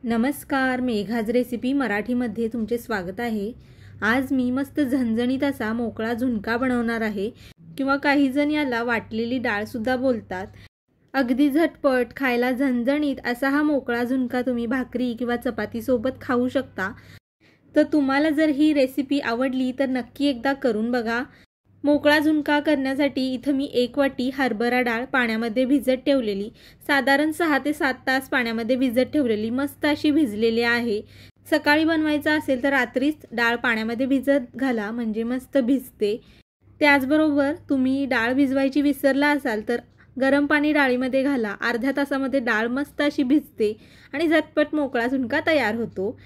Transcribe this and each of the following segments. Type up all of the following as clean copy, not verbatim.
नमस्कार, मेघाज रेसिपी मराठीमध्ये तुमचे स्वागत आहे। आज मी मस्त झणझणीत असा मोकळा झुणका बनवणार आहे किंवा काही जण याला वाटलेली डाळ सुद्धा बोलतात। अगदी झटपट खायला झणझणीत असा हा मोकळा झुणका तुम्ही भाकरी किंवा चपाती सोबत खाऊ शकता। तर तुम्हाला जर ही रेसिपी आवडली तर नक्की एकदा करून बघा। मोकळा झुणका करण्यासाठी इथे मी 1 वाटी हरभरा डाळ पाण्यामध्ये भिजत ठेवलेली, साधारण 6 ते 7 तास पाण्यामध्ये भिजत ठेवलेली मस्त अशी भिजलेली आहे। सकाळी बनवायचा असेल तर रात्रीच डाळ पाण्यामध्ये भिजत घाला म्हणजे मस्त भिजते। त्याचबरोबर तुम्ही डाळ भिजवायची विसरला असाल तर गरम पाणी डाळीमध्ये घाला, अर्ध्या तासामध्ये डाळ मस्त अशी भिजते आणि झटपट मोकळा झुणका तयार होतो।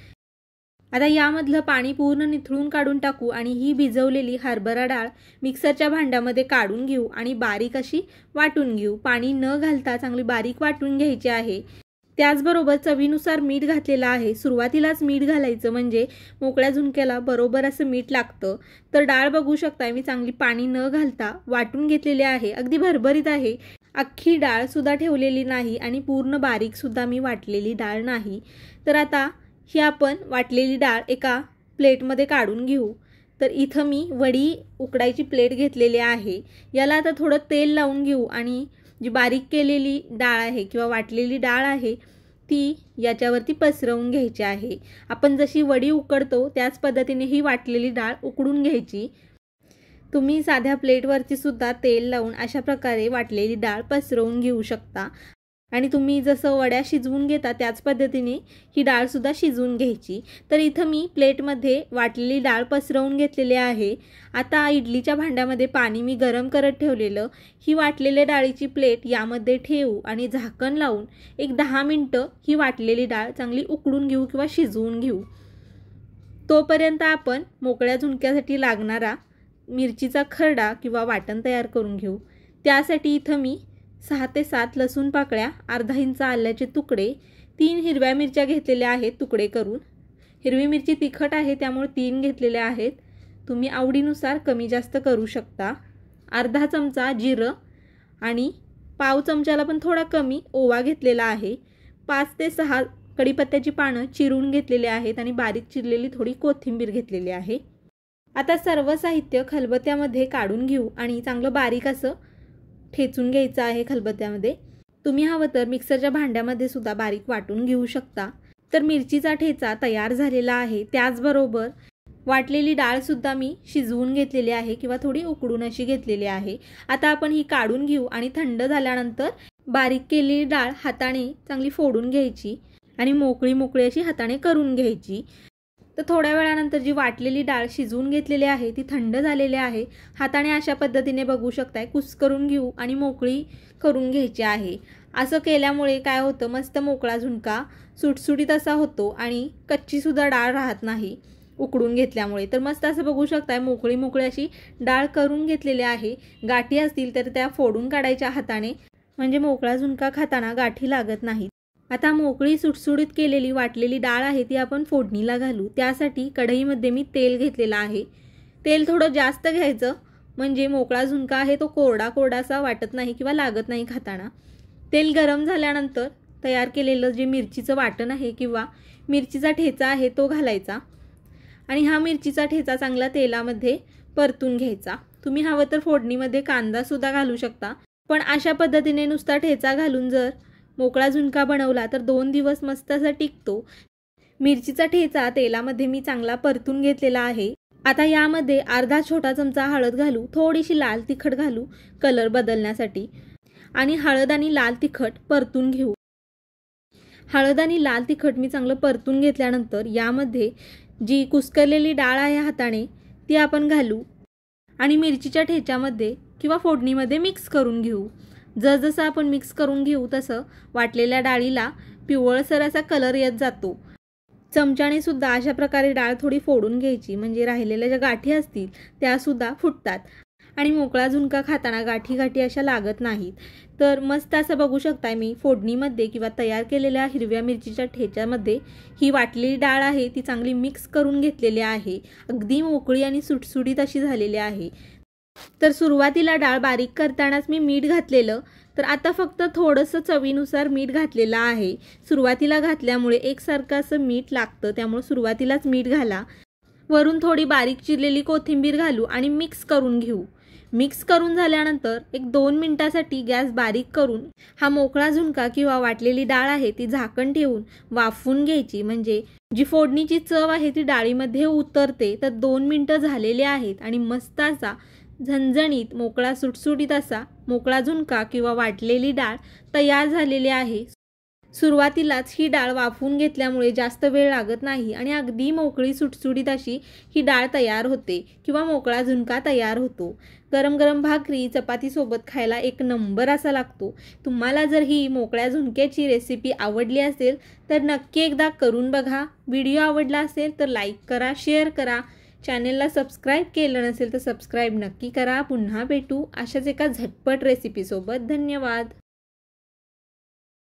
आता यामधलं पाणी पूर्ण निथळून काढून टाकू आणि ही भिजवलेली हरभरा डाळ मिक्सरच्या भांड्यामध्ये काढून घेऊ आणि बारीक अशी वाटून घेऊ। पाणी न घालता चांगली बारीक वाटून घ्यायची आहे। त्याचबरोबर चवीनुसार मीठ घातलेलं आहे। सुरुवातीलाच मीठ घालायचं म्हणजे मोकळ्या झुणक्याला बरोबर असं मीठ लागतं। तर डाळ बघू शकता मी चांगली पाणी न घालता वाटून घेतलेली आहे, अगदी भरभरीत आहे। अख्खी डाळ सुद्धा ठेवलेली नाही आणि पूर्ण बारीक सुद्धा मी वाटलेली डाळ नाही। तर आता ही आपण वाटलेली डाळ एका प्लेटमध्ये काढून घेऊ। तर इथं मी वडी उकडायची प्लेट घेतलेली आहे। याला आता थोडं तेल लावून घेऊ आणि जी बारीक केलेली डाळ आहे किंवा वाटलेली डाळ आहे ती याच्यावरती पसरवून घ्यायची आहे। आपण जशी वडी उकडतो त्याच पद्धतीने ही वाटलेली डाळ उकडून घ्यायची। तुम्ही साध्या प्लेटवरती सुद्धा तेल लावून अशा प्रकारे वाटलेली डाळ पसरवून घेऊ शकता आणि तुम्ही जसं वड्या शिजवून घेता त्याच पद्धतीने ही डाळ सुद्धा शिजवून घ्यायची। तर इथं मी प्लेटमध्ये वाटलेली डाळ पसरवून घेतलेली आहे। आता इडलीच्या भांड्यामध्ये पाणी मी गरम करत ठेवलेलं, ही वाटलेल्या डाळीची प्लेट यामध्ये ठेवू आणि झाकण लावून एक 10 मिनिटं ही वाटलेली डाळ चांगली उकडून घेऊ किंवा शिजवून घेऊ। तोपर्यंत आपण मोकळ्या झुणक्यासाठी लागणारा मिरचीचा खरडा किंवा वाटण तयार करून घेऊ। त्यासाठी इथं मी 6 ते 7 लसूण पाकळ्या, अर्धा इंच आल्याचे तुकडे, 3 हिरव्या मिरच्या घेतलेल्या आहेत तुकडे करून। हिरवी मिरची तिखट आहे त्यामुळे 3 घेतलेल्या आहेत, तुम्ही आवडीनुसार कमी जास्त करू शकता। अर्धा चमचा जिरं आणि पाव चमचाला पण थोडा कमी ओवा घेतलेला आहे। 5 ते 6 कढीपत्त्याची पानं चिरून घेतलेली आहेत आणि बारीक चिरलेली थोडी कोथिंबीर घेतलेली आहे। आता सर्व साहित्य खलबत्त्यामध्ये काढून घेऊ आणि चांगलं बारीक असं ठेचून घ्यायचं आहे खलबत्त्यामध्ये। तुम्ही हवं तर मिक्सरच्या भांड्यामध्ये सुद्धा बारीक वाटून घेऊ शकता। तर मिरचीचा ठेचा तयार झालेला आहे। त्याचबरोबर वाटलेली डाळ सुद्धा मी शिजवून घेतलेली आहे किंवा थोडी उकडून अशी घेतलेली आहे। आता आपण ही काढून घेऊ आणि थंड झाल्यानंतर बारीक केलेली डाळ हाताने चांगली फोडून घ्यायची आणि मोकळी मोकळी अशी हाताने करून घ्यायची। तर थोड्या वेळानंतर जी वाटलेली डाळ शिजवून घेतलेली आहे ती थंड झालेली आहे। हाताने अशा पद्धतीने बघू शकताय कुस्करून घेऊ आणि मोकळी करून घ्यायची आहे। असं केल्यामुळे काय होतं, मस्त मोकळा झुणका सुटसुटीत असा होतो आणि कच्ची सुद्धा डाळ राहत नाही उकडून घेतल्यामुळे। तर मस्त असं बघू शकताय मोकळी मोकळी अशी डाळ करून घेतलेली आहे। गाठी असतील तर त्या फोडून काढायच्या हाताने म्हणजे मोकळा झुणका खाताना गाठी लागत नाहीत। आता मोकळी सुटसुटीत केलेली वाटलेली डाळ आहे ती आपण फोडणीला घालू। त्यासाठी कढईमध्ये मी तेल घेतलेलं आहे। तेल थोडं जास्त घ्यायचं म्हणजे मोकळा झुणका आहे तो कोरडा कोरडासा वाटत नाही किंवा लागत नाही खाताना। तेल गरम झाल्यानंतर तयार केलेलं जे मिरचीचं वाटण आहे किंवा मिरचीचा ठेचा आहे तो घालायचा आणि हा मिरचीचा ठेचा चांगला तेलामध्ये परतून घ्यायचा। तुम्ही हवं तर फोडणीमध्ये कांदा सुद्धा घालू शकता, पण अशा पद्धतीने नुसता ठेचा घालून जर मोकळा झुणका बनवला तर 2 दिवस मस्त असा टिकतो। मिरचीचा ठेचा तेलामध्ये मी चांगला परतून घेतलेला आहे। आता यामध्ये अर्धा छोटा चमचा हळद घालू, थोडीशी लाल तिखट घालू कलर बदलण्यासाठी आणि हळद आणि लाल तिखट परतून घेऊ। हळद आणि लाल तिखट मी चांगलं परतून घेतल्यानंतर यामध्ये जी कुस्करलेली डाळ आहे हाताने ती आपण घालू आणि मिरचीच्या ठेच्यामध्ये किंवा फोडणीमध्ये मिक्स करून घेऊ। जसं आपण मिक्स करून घेऊ तसं वाटलेल्या डाळीला पिवळसर असा कलर येत जातो। चमच्याने सुद्धा अशा प्रकारे डाळ थोडी फोडून घ्यायची म्हणजे राहिलेल्या ज्या गाठी असतील त्या सुद्धा फुटतात आणि मोकळा झुणका खाताना गाठी गाठी अशा लागत नाहीत। तर मस्त असं बघू शकताय मी फोडणीमध्ये किंवा तयार केलेल्या हिरव्या मिरचीच्या ठेच्यामध्ये ही वाटलेली डाळ आहे ती चांगली मिक्स करून घेतलेली आहे। अगदी मोकळी आणि सुटसुटीत अशी झालेली आहे। तर सुरुवातीला डाळ बारीक करतानाच मी मीठ घातलेलं, तर आता फक्त थोडंसं चवीनुसार मीठ घातलेलं आहे. सुरुवातीला घातल्यामुळे एकसारखं असं मीठ लागतं, त्यामुळे सुरुवातीलाच मीठ घाला. वरून थोडी बारीक चिरलेली कोथिंबीर घालू आणि मिक्स करून घेऊ. मिक्स करून झाल्यानंतर एक 2 मिनिटासाठी गॅस बारीक करून हा मोकळा झुणका किंवा वाटलेली डाळ आहे ती झाकण ठेवून वाफवून घ्यायची. म्हणजे जी फोडणीची चव आहे ती डाळीमध्ये उतरते. तर 2 मिनिटं झालेले आहेत आणि मस्त असा झणझणीत मोकळा सुटसुटीत असा मोकळा झुणका किंवा वाटलेली डाळ तयार झालेली आहे. सुरुवातीलाच ही डाळ वाफवून घेतल्यामुळे जास्त वेळ लागत नाही आणि अगदी मोकळी सुटसुटीत अशी ही डाळ तयार होते किंवा मोकळा झुणका तयार होतो. गरम गरम भाकरी चपातीसोबत खायला एक नंबर असा लागतो. तुम्हाला जर ही मोकळ्या झुणक्याची रेसिपी आवडली असेल तर नक्की एकदा करून बघा. व्हिडिओ आवडला असेल तर लाईक करा, शेअर करा. चॅनेलला सबस्क्राईब केलं नसेल तर सबस्क्राईब नक्की करा. पुन्हा भेटू अशाच एका झटपट रेसिपीसोबत. धन्यवाद.